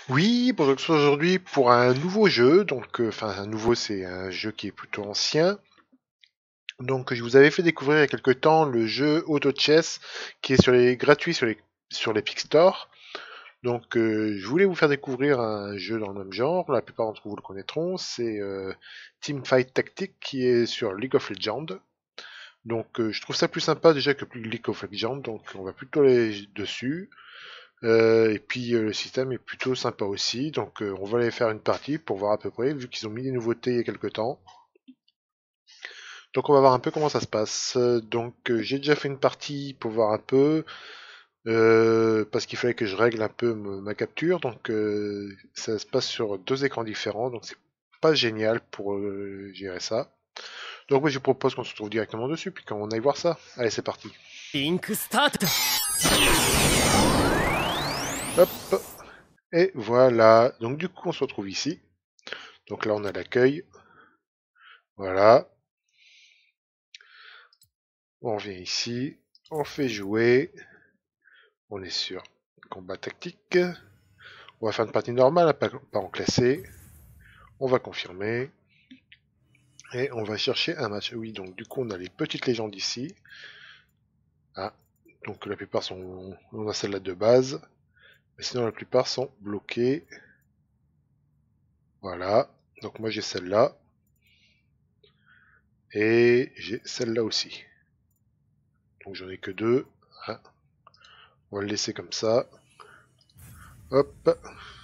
Oui, bonjour, aujourd'hui pour un nouveau jeu, donc enfin un nouveau c'est un jeu qui est plutôt ancien. Donc je vous avais fait découvrir il y a quelque temps le jeu Auto Chess qui est gratuit sur les Store. Donc je voulais vous faire découvrir un jeu dans le même genre, la plupart d'entre vous le connaîtront, c'est Teamfight Tactics qui est sur League of Legends. Donc je trouve ça plus sympa déjà que League of Legends, donc on va plutôt aller dessus. Et puis le système est plutôt sympa aussi, donc on va aller faire une partie pour voir à peu près, vu qu'ils ont mis des nouveautés il y a quelques temps. Donc on va voir un peu comment ça se passe. Donc j'ai déjà fait une partie pour voir un peu, parce qu'il fallait que je règle un peu ma capture, donc ça se passe sur deux écrans différents, donc c'est pas génial pour gérer ça. Donc moi je vous propose qu'on se retrouve directement dessus, puis qu'on aille voir ça. Allez c'est parti. リンクスタートだ。 Hop, et voilà. Donc du coup on se retrouve ici. Donc là on a l'accueil. Voilà. On vient ici, on fait jouer, on est sur combat tactique. On va faire une partie normale, pas en classé. On va confirmer. Et on va chercher un match. Oui, donc du coup on a les petites légendes ici. Ah, donc la plupart sont... On a celle-là de base. Mais sinon la plupart sont bloquées. Voilà. Donc moi j'ai celle-là. Et j'ai celle-là aussi. Donc j'en ai que deux. Ah, on va le laisser comme ça. Hop.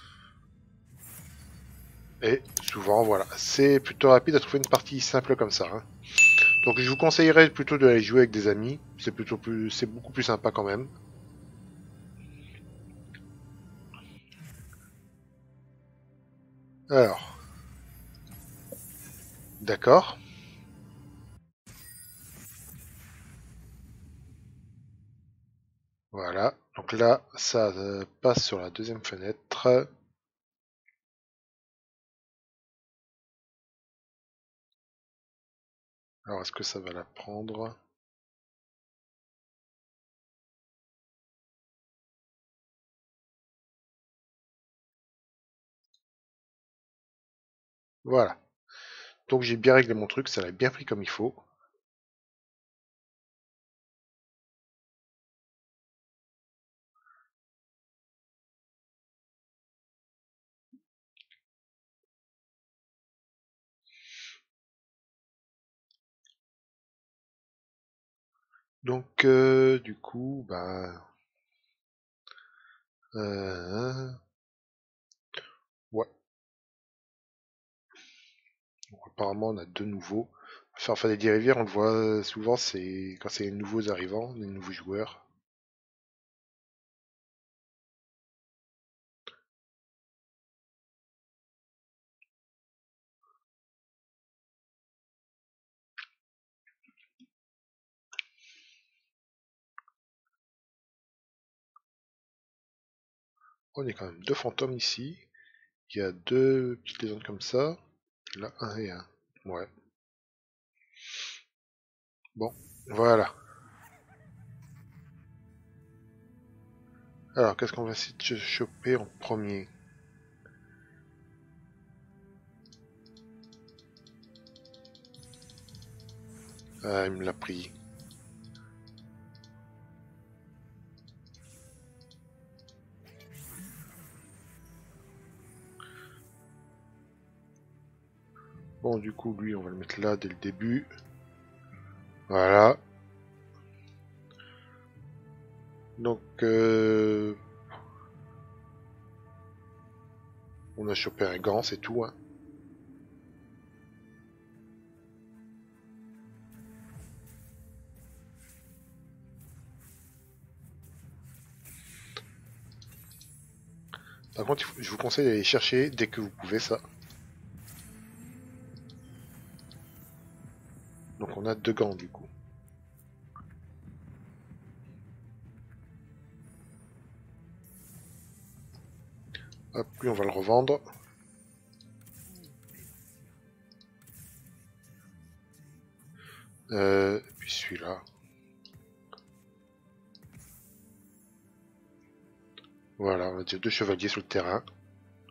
Et souvent, voilà. C'est plutôt rapide à trouver une partie simple comme ça, hein. Donc je vous conseillerais plutôt de aller jouer avec des amis. C'est beaucoup plus sympa quand même. Alors, d'accord. Voilà. Donc là, ça passe sur la deuxième fenêtre. Alors, est-ce que ça va la prendre? Voilà. Donc j'ai bien réglé mon truc, ça l'a bien pris comme il faut. Donc du coup, bah ouais. Donc, apparemment, on a deux nouveaux. Faire des rivières, on le voit souvent, c'est quand c'est les nouveaux arrivants, les nouveaux joueurs. On est quand même deux fantômes ici. Il y a deux petites légendes comme ça. Là, un et un. Ouais. Bon, voilà. Alors, qu'est-ce qu'on va essayer de choper en premier? Ah, il me l'a pris. Bon, du coup, lui, on va le mettre là dès le début. Voilà. Donc, on a chopé un gant, c'est tout, hein. Par contre, je vous conseille d'aller chercher dès que vous pouvez ça. Donc, on a deux gants, du coup. Hop, lui, on va le revendre. Puis celui-là. Voilà, on a déjà deux chevaliers sur le terrain.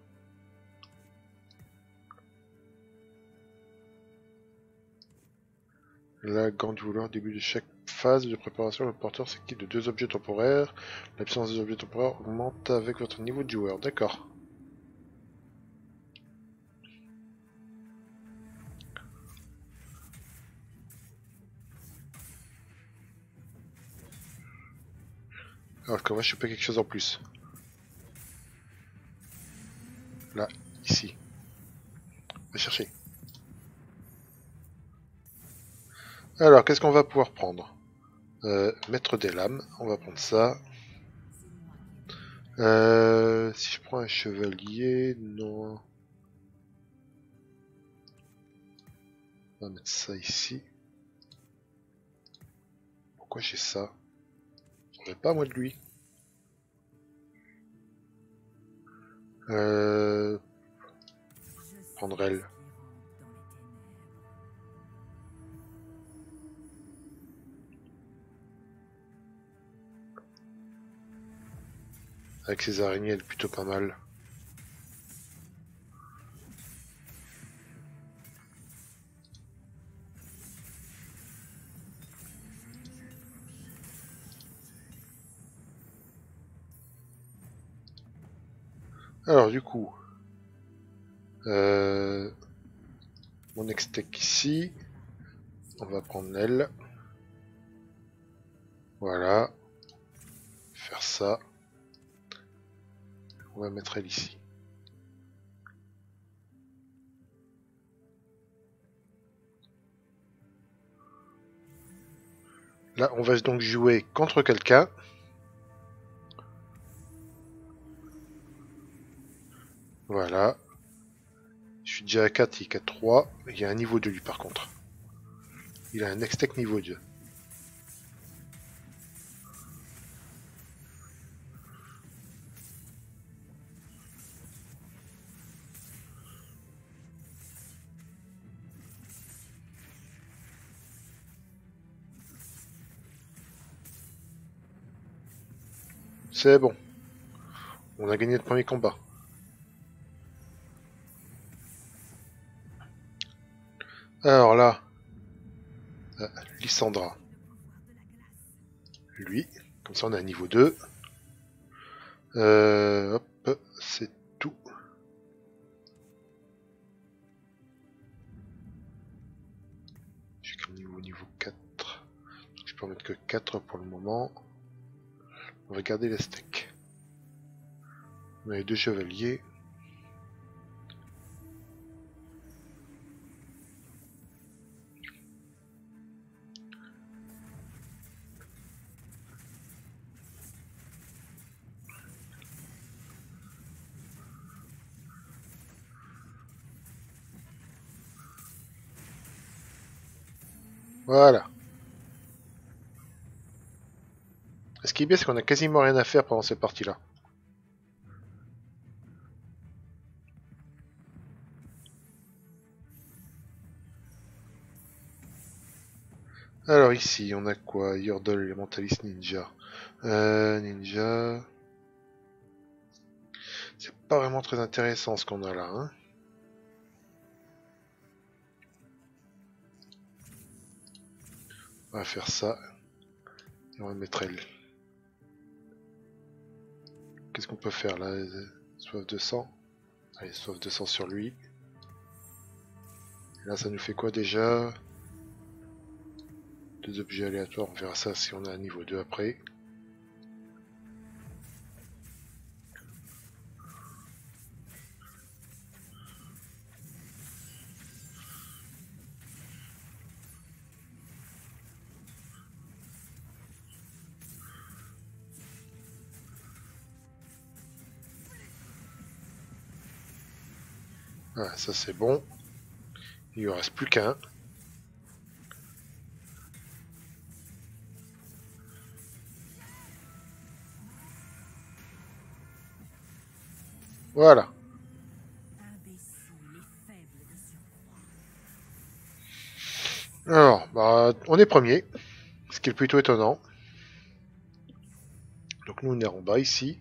La grande douleur, début de chaque phase de préparation, le porteur s'équipe de 2 objets temporaires. L'absence des objets temporaires augmente avec votre niveau de joueur. D'accord. Alors qu'on va choper quelque chose en plus. Là, ici. On va chercher. Alors, qu'est-ce qu'on va pouvoir prendre? Mettre des lames, on va prendre ça. Si je prends un chevalier, non. On va mettre ça ici. Pourquoi j'ai ça? Je ne pas moi de lui. Prendre elle. Avec ses araignées, elle est plutôt pas mal. Alors du coup, mon Nextech ici, on va prendre elle. Voilà, faire ça. On va mettre elle ici. Là, on va donc jouer contre quelqu'un. Voilà. Je suis déjà à 4, il est à 3. Il y a un niveau 2 lui par contre. Il a un Nextech niveau 2. C'est bon. On a gagné le premier combat. Alors là, Lysandra. Lui, comme ça on a un niveau 2. Hop, c'est tout. J'ai que niveau 4. Je peux en mettre que 4 pour le moment. On va garder les steaks. On a les 2 chevaliers. Voilà. Ce qui est bien, c'est qu'on a quasiment rien à faire pendant cette partie-là. Alors ici, on a quoi? Yordle, Elementalist, Ninja. Ninja... C'est pas vraiment très intéressant ce qu'on a là, hein. On va faire ça. Et on va mettre elle. Qu'est-ce qu'on peut faire là? Soif de sang. Allez, soif de sang sur lui. Et là, ça nous fait quoi déjà? 2 objets aléatoires, on verra ça si on a un niveau 2 après. Voilà, ça c'est bon. Il ne reste plus qu'un. Voilà. Alors, bah, on est premier, ce qui est plutôt étonnant. Donc nous on est en bas ici.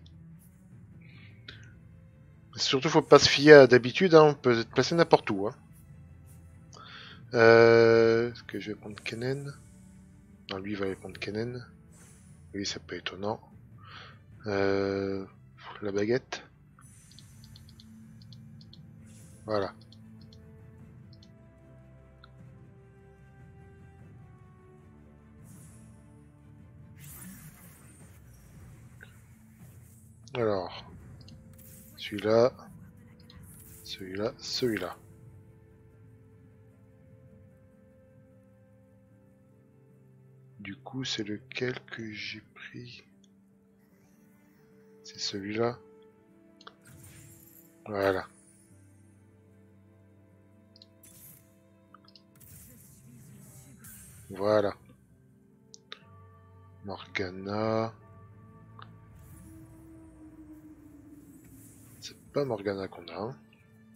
Surtout faut pas se fier à d'habitude, hein, on peut être placé n'importe où. Hein. Est-ce que je vais prendre Kennen? Non, lui il va aller prendre Kennen. Oui, c'est pas étonnant. La baguette. Voilà. Alors, celui-là, celui-là, celui-là. Du coup, c'est lequel que j'ai pris? C'est celui-là. Voilà. Voilà. Morgana. C'est pas Morgana qu'on a. Hein.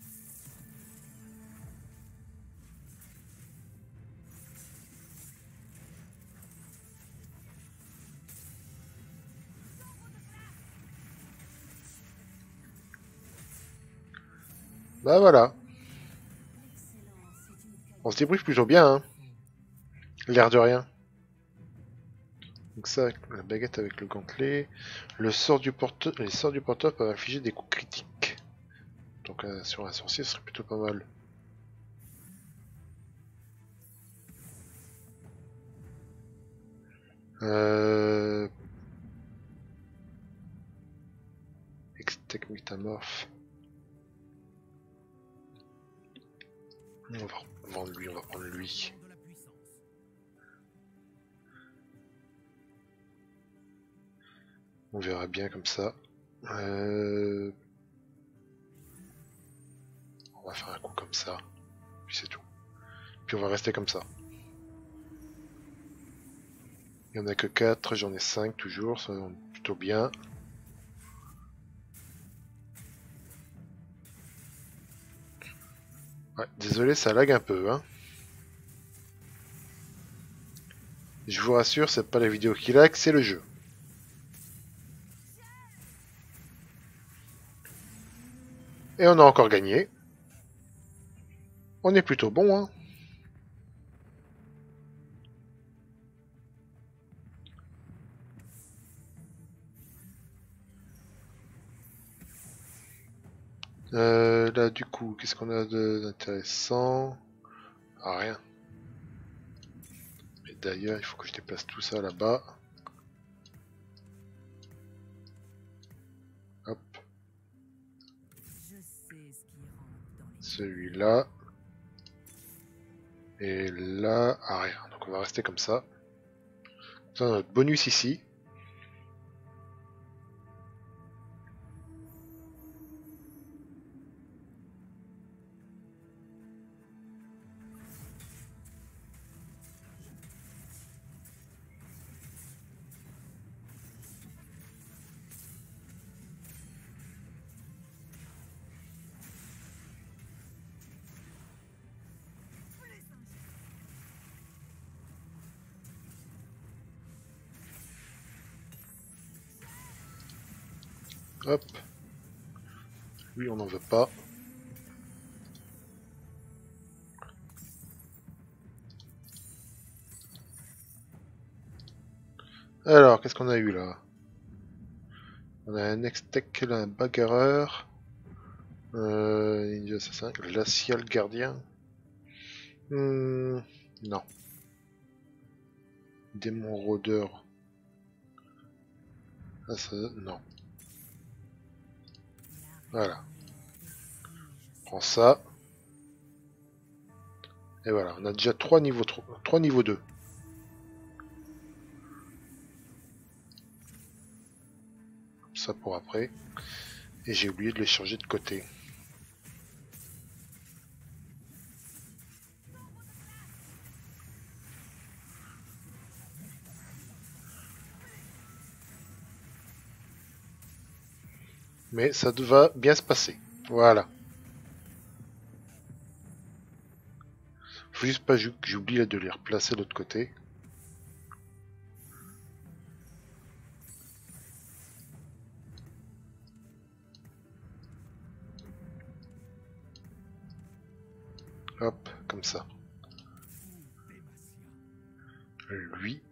Bah voilà. On se débrouille plutôt bien, hein. L'air de rien. Donc ça, la baguette avec le gantelet. Les sorts du porteur peuvent infliger des coups critiques. Donc sur un sorcier, ce serait plutôt pas mal. Extec métamorphe. On va vendre lui, on va prendre lui. On verra bien comme ça. On va faire un coup comme ça. Puis c'est tout. Puis on va rester comme ça. Il n'y en a que 4, j'en ai 5 toujours, ça va plutôt bien. Ouais, désolé, ça lag un peu. Hein. Je vous rassure, c'est pas la vidéo qui lag, c'est le jeu. Et on a encore gagné. On est plutôt bon, hein. Là, du coup, qu'est-ce qu'on a d'intéressant? Ah, rien. Mais d'ailleurs, il faut que je déplace tout ça là-bas. Hop. Celui-là. Et là, ah, rien. Donc on va rester comme ça. On a notre bonus ici. Hop. Lui, on n'en veut pas. Alors, qu'est-ce qu'on a eu là? On a un Extec, un bagarreur. Ninja assassin, glacial gardien. Non. Démon rôdeur. Ah, ça, non. Voilà. Prends ça. Et voilà, on a déjà 3 niveaux 3 niveaux 2. Ça pour après. Et j'ai oublié de les changer de côté. Mais ça va bien se passer. Voilà. Faut juste pas que j'oublie de les replacer de l'autre côté. Hop, comme ça. Lui. De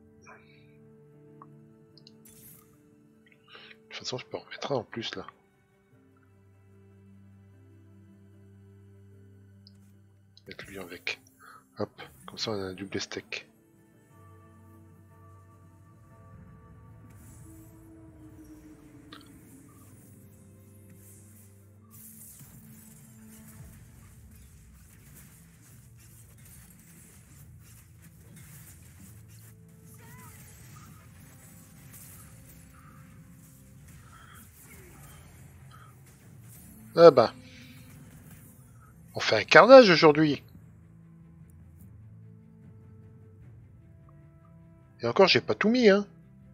toute façon, je peux en remettre un en plus là. Mettre lui avec. Hop, comme ça on a un double steak. Ah bah. On fait un carnage aujourd'hui. Et encore, j'ai pas tout mis, hein.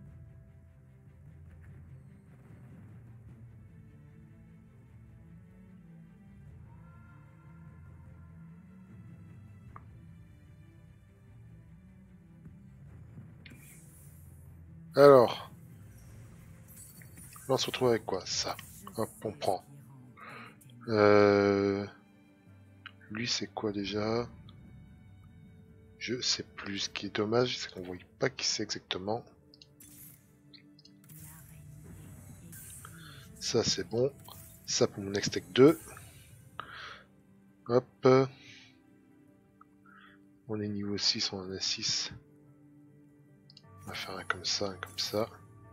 Alors. Là, on se retrouve avec quoi? Ça. Hop, on prend. Lui, c'est quoi déjà? Je sais plus. Ce qui est dommage, c'est qu'on voit pas qui c'est exactement. Ça, c'est bon. Ça pour mon next tech 2. Hop. On est niveau 6, on en a 6. On va faire un comme ça, un comme ça.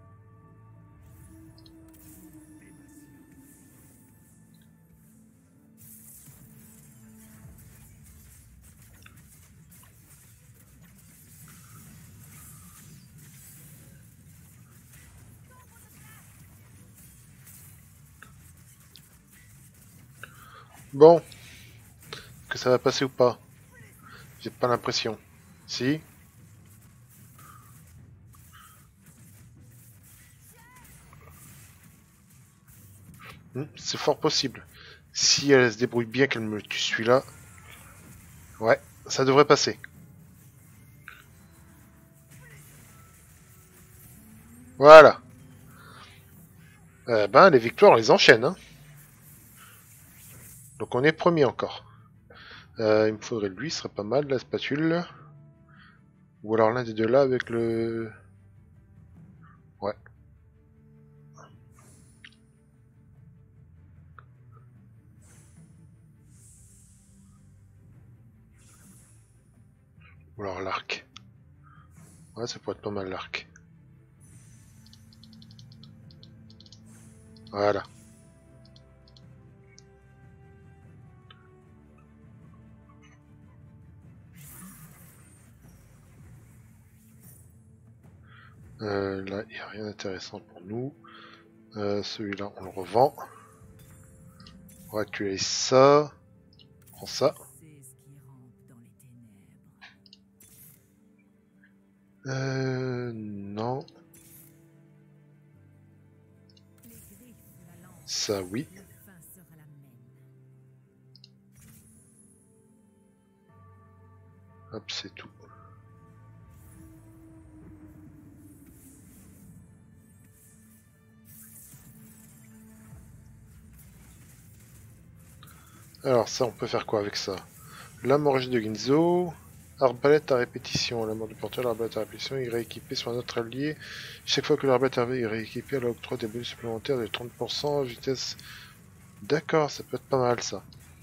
Bon. Que ça va passer ou pas? J'ai pas l'impression. Si? C'est fort possible. Si elle se débrouille bien, qu'elle me tue celui-là. Ouais, ça devrait passer. Voilà. Ben, les victoires, on les enchaîne. Hein. Donc on est premier encore. Il me faudrait lui, ce serait pas mal, la spatule. Ou alors l'un des deux là avec le... Ouais. Ou alors l'arc. Ouais, ça pourrait être pas mal l'arc. Voilà. Là, il n'y a rien d'intéressant pour nous. Celui-là, on le revend. On va actualiser ça. On prend ça. Non. Ça, oui. Hop, c'est tout. Alors ça, on peut faire quoi avec ça? La morge de Ginzo. Arbalète à répétition. La mort du porteur, l'arbalète à répétition est rééquipée sur un autre allié. Chaque fois que l'arbalète est rééquipée, elle octroie des bonus supplémentaires de 30%, vitesse... D'accord, ça peut être pas mal ça.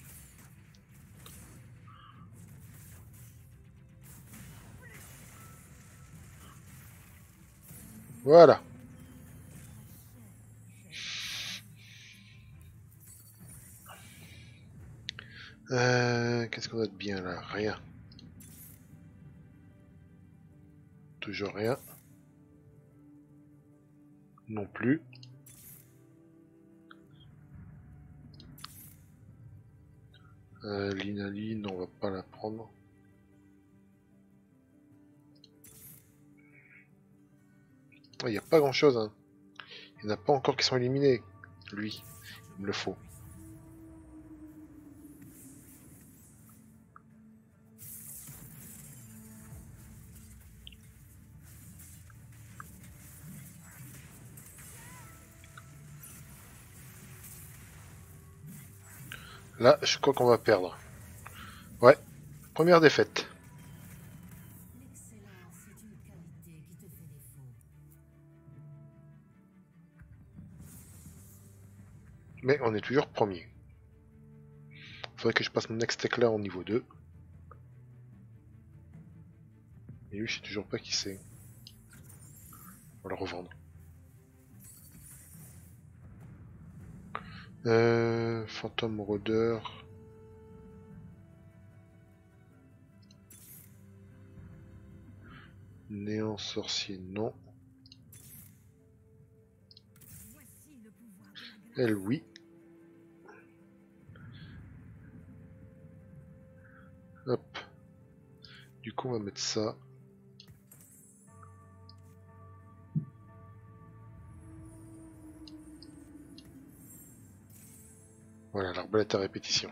Voilà. Qu'est-ce qu'on a de bien là? Rien. Toujours rien. Non plus. L'inaline, on va pas la prendre. Il n'y a pas grand chose. Hein. Il n'y en a pas encore qui sont éliminés. Lui, il me le faut. Là, je crois qu'on va perdre. Ouais, première défaite. Mais on est toujours premier. Faudrait que je passe mon next tech là au niveau 2. Et lui, je sais toujours pas qui c'est. On va le revendre. Phantom Rôdeur. Néant sorcier, non. Elle, oui. Hop. Du coup, on va mettre ça. Voilà, l'arbalète à répétition.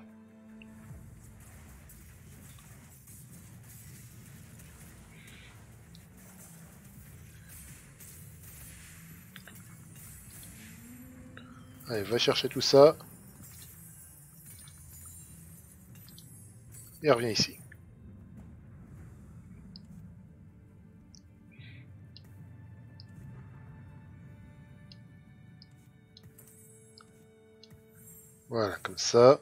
Allez, va chercher tout ça. Et reviens ici. Voilà, comme ça.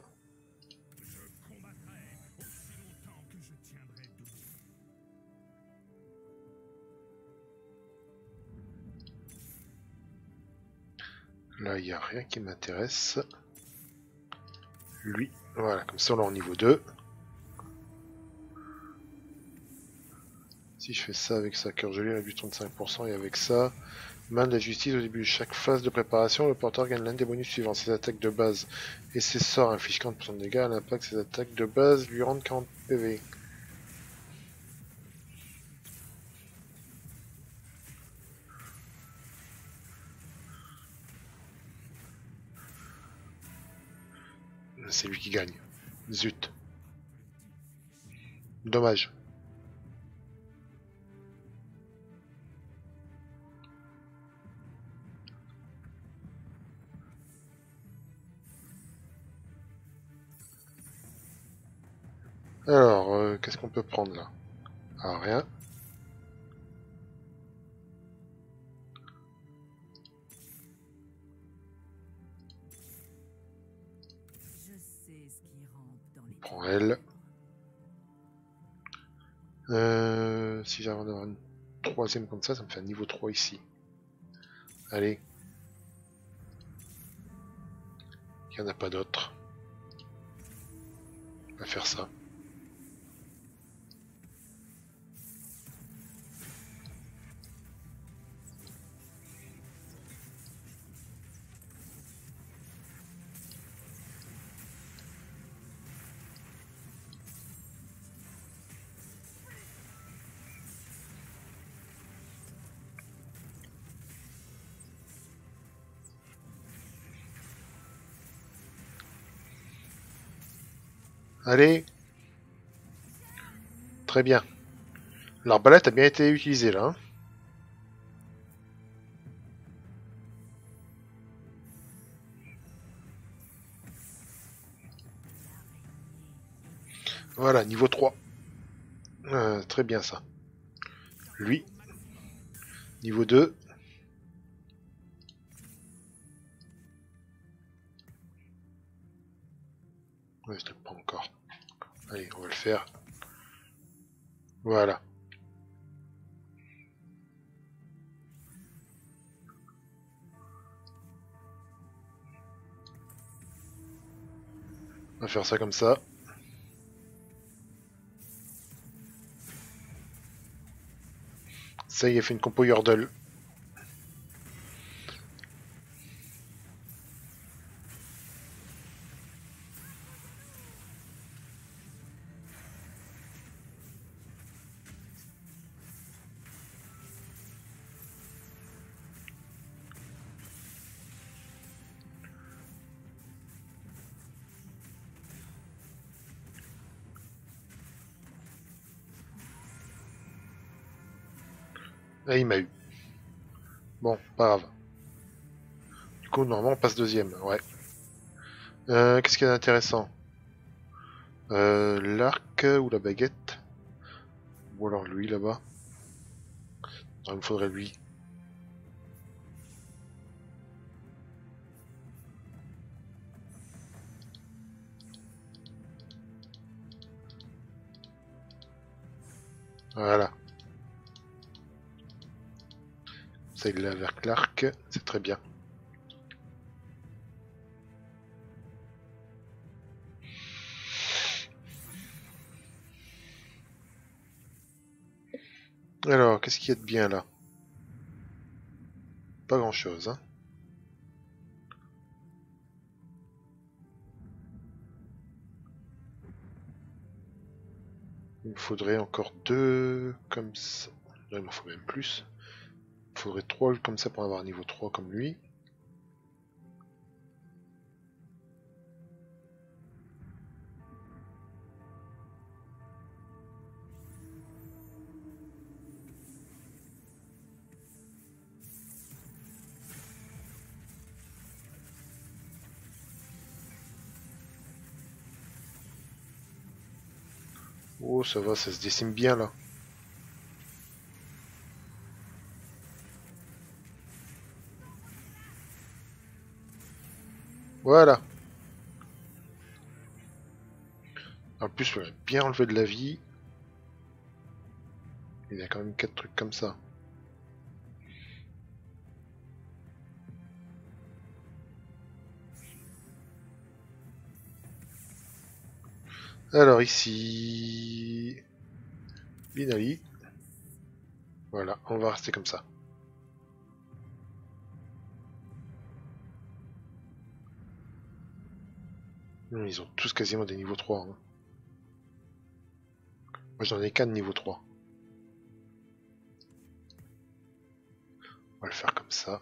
Là, il n'y a rien qui m'intéresse. Lui, voilà, comme ça on l'a en niveau 2. Si je fais ça avec ça, cœur gelé, réduit 35%, et avec ça, main de la justice au début de chaque phase de préparation, le porteur gagne l'un des bonus suivants. Ses attaques de base et ses sorts infligent 40% de dégâts, à l'impact ses attaques de base lui rendent 40 PV. C'est lui qui gagne. Zut. Dommage. Alors, qu'est-ce qu'on peut prendre là? Ah, rien. On prend elle. Si j'arrive à en avoir une troisième comme ça me fait un niveau 3 ici. Allez. Il n'y en a pas d'autres. On va faire ça. Allez. Très bien. L'arbalète a bien été utilisée là. Hein. Voilà, niveau 3. Très bien ça. Lui. Niveau 2. Ouais, je ne l'ai pas encore. Allez, on va le faire. Voilà. On va faire ça comme ça. Ça y est, fait une compo Yordle. Ah, il m'a eu. Bon, pas grave. Du coup, normalement, on passe deuxième. Ouais. Qu'est-ce qu'il y a d'intéressant? L'arc ou la baguette? Ou alors lui, là-bas. Il me faudrait lui. Voilà. Ça, il l'a vers Clark. C'est très bien. Alors, qu'est-ce qu'il y a de bien là? Pas grand-chose, hein. Il me faudrait encore 2 comme ça. Non, il m'en faut même plus. Il me faudrait 3 comme ça pour avoir un niveau 3 comme lui. Oh, ça va, ça se dessine bien là. Voilà. En plus, on a bien enlevé de la vie. Il y a quand même 4 trucs comme ça. Alors ici... Binali. Voilà, on va rester comme ça. Ils ont tous quasiment des niveaux 3. Hein. Moi j'en ai qu'un de niveau 3. On va le faire comme ça.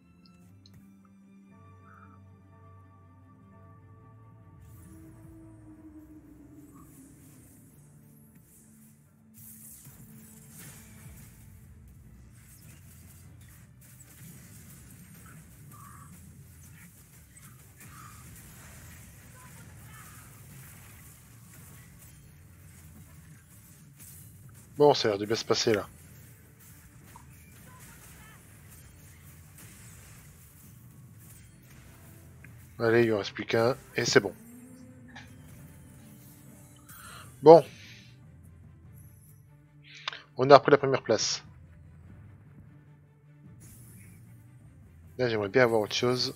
Bon, ça a l'air de bien se passer là. Allez, il en reste plus qu'un, et c'est bon. Bon. On a repris la première place. Là, j'aimerais bien avoir autre chose.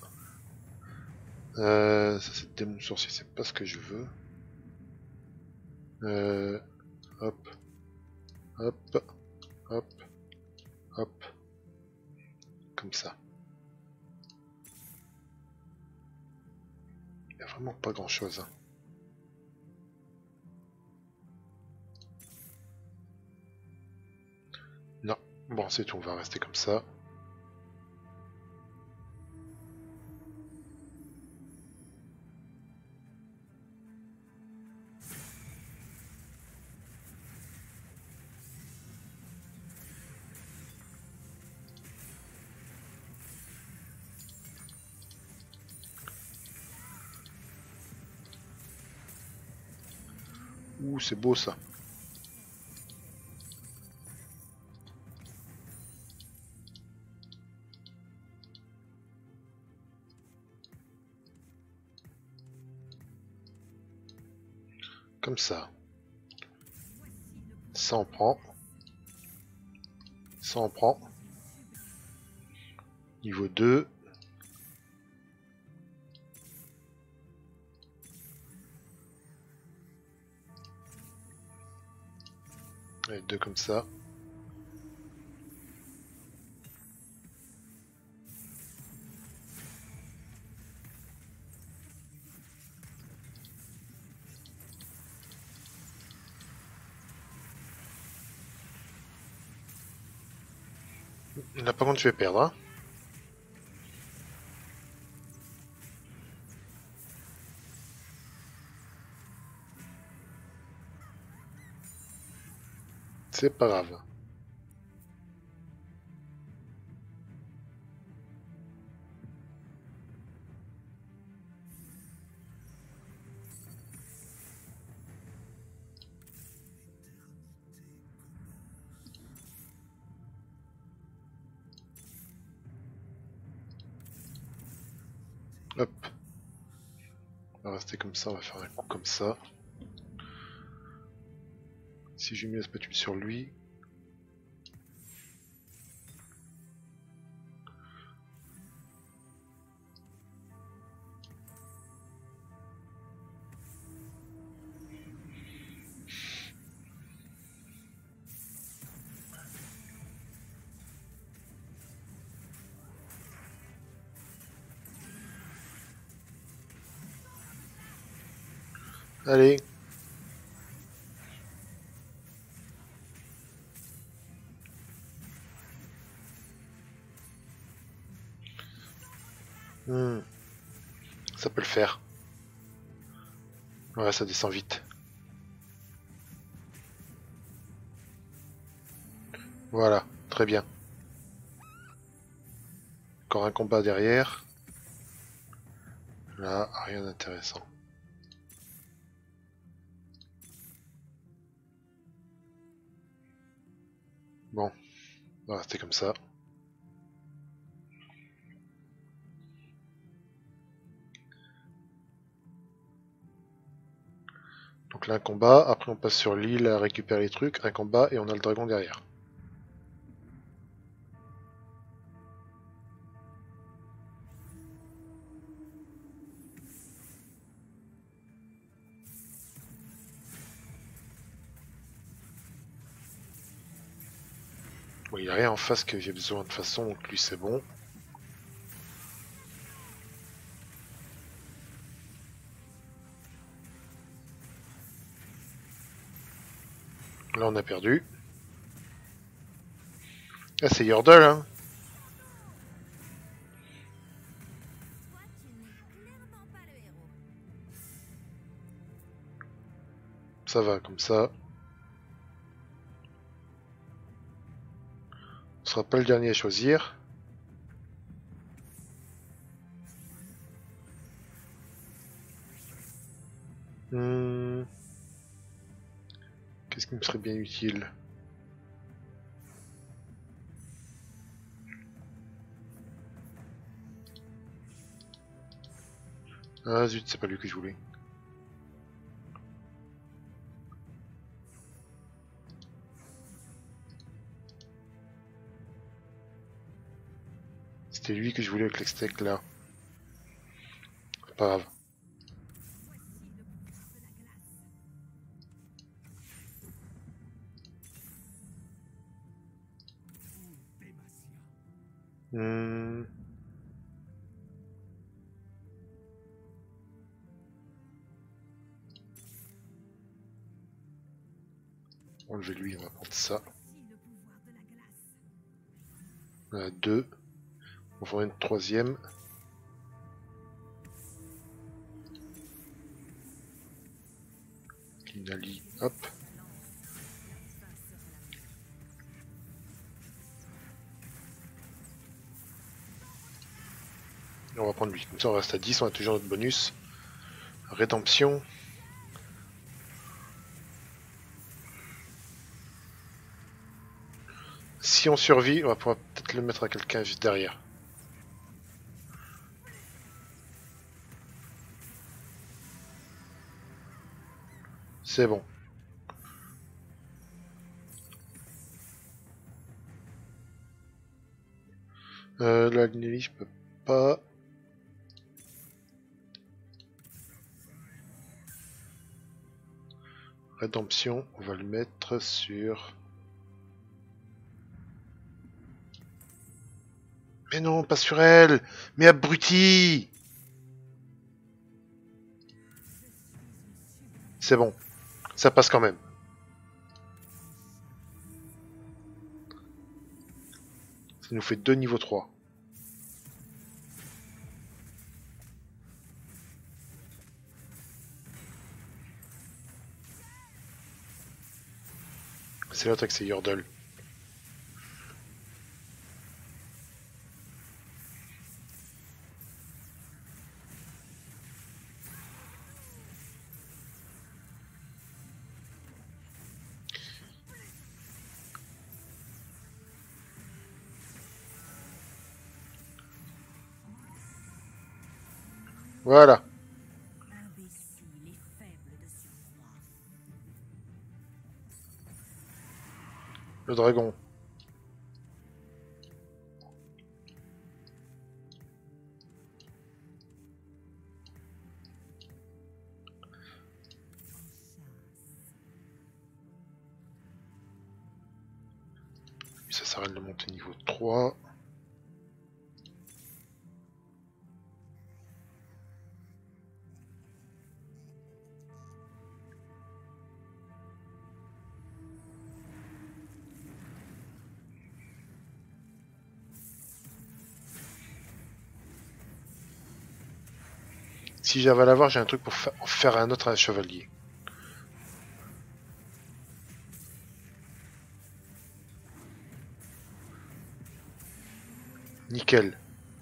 Ça, c'est démon sorcier, c'est pas ce que je veux. Hop. Hop. Hop. Hop. Comme ça. Il n'y a vraiment pas grand chose. Hein. Non. Bon, c'est tout, on va rester comme ça. Ouh, c'est beau ça. Comme ça. Ça en prend. Ça en prend. Niveau 2. Et 2 comme ça. Là par contre je vais perdre. Hein. C'est pas grave. Hop. On va rester comme ça, on va faire un coup comme ça. Si j'ai mis la spatule sur lui. Allez. Ça peut le faire. Ouais, ça descend vite. Voilà, très bien. Encore un combat derrière. Là, rien d'intéressant. Bon, on va rester comme ça. Donc là, un combat. Après, on passe sur l'île à récupérer les trucs. Un combat et on a le dragon derrière. Bon, il n'y a rien en face que j'ai besoin de toute façon, donc lui c'est bon. Là, on a perdu. Ah, c'est Yordle, hein. Ça va, comme ça. On sera pas le dernier à choisir. Qu'est-ce qui me serait bien utile? Ah zut, c'est pas lui que je voulais. C'était lui que je voulais avec l'extec là. Pas grave. Enlever lui, on va prendre ça. On a deux. On va faire une troisième. Linali, hop. Et on va prendre lui. Comme ça, on reste à 10, on a toujours notre bonus. Rédemption. Si on survit, on va pouvoir peut-être le mettre à quelqu'un juste derrière. C'est bon. La Linali, je peux pas. Rédemption, on va le mettre sur... Mais non, pas sur elle. Mais abruti. C'est bon. Ça passe quand même. Ça nous fait 2 niveaux 3. C'est l'autre que c'est Yordle. Voilà. Le dragon. Ça sert à rien de le monter niveau 3. Si j'avais à l'avoir, j'ai un truc pour en faire un autre chevalier. Nickel.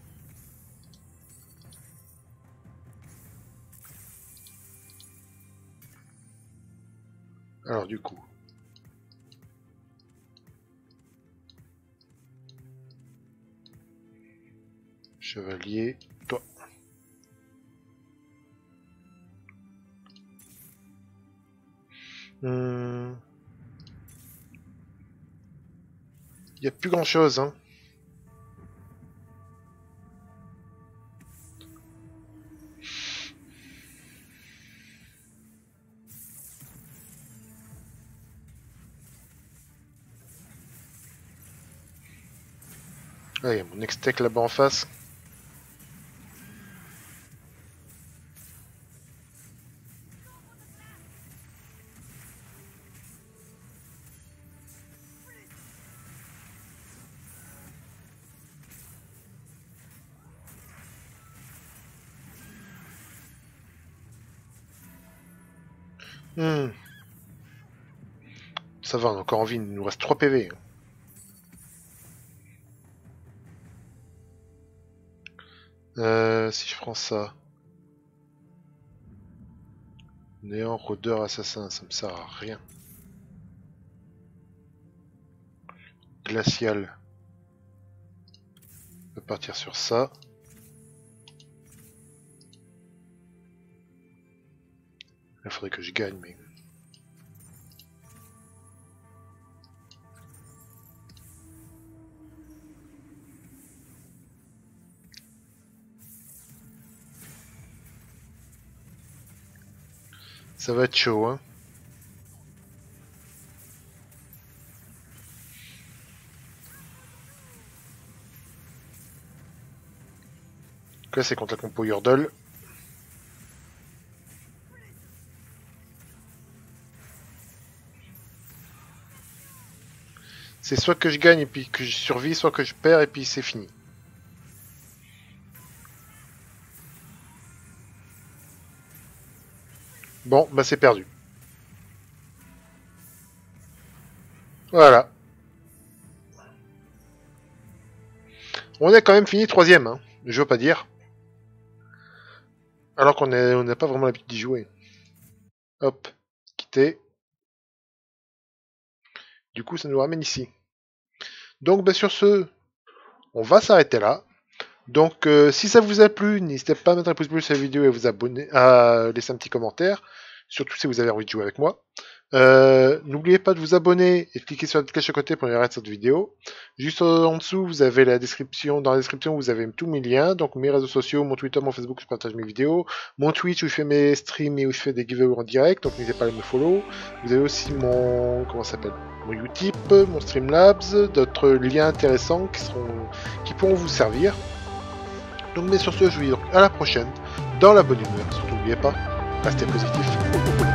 Alors du coup... Chevalier, toi. Il n'y a plus grand chose, hein. Ah, il y a mon Nextech là-bas en face. Ça va, on a encore envie, il nous reste 3 PV. Si je prends ça... Néant, rôdeur, assassin, ça me sert à rien. Glacial. On peut partir sur ça. Il faudrait que je gagne, mais... Ça va être chaud, hein. Donc là, c'est contre la compo Yordle. C'est soit que je gagne et puis que je survis, soit que je perds et puis c'est fini. Bon, bah c'est perdu. Voilà. On a quand même fini 3ème, hein. Je veux pas dire. Alors qu'on n'a pas vraiment l'habitude d'y jouer. Hop, quitter. Du coup, ça nous ramène ici. Donc, bah, sur ce, on va s'arrêter là. Donc, si ça vous a plu, n'hésitez pas à mettre un pouce bleu sur la vidéo et à vous abonner, à laisser un petit commentaire. Surtout si vous avez envie de jouer avec moi. N'oubliez pas de vous abonner et de cliquer sur la cloche à côté pour ne rater cette vidéo. Juste en dessous, vous avez la description. Dans la description, vous avez tous mes liens, donc mes réseaux sociaux, mon Twitter, mon Facebook, où je partage mes vidéos, mon Twitch où je fais mes streams et où je fais des giveaways en direct, donc n'hésitez pas à me follow. Vous avez aussi mon mon Utip, mon Streamlabs, d'autres liens intéressants qui pourront vous servir. Donc, mais sur ce, je vous dis donc à la prochaine, dans la bonne humeur. Surtout, n'oubliez pas, restez positif.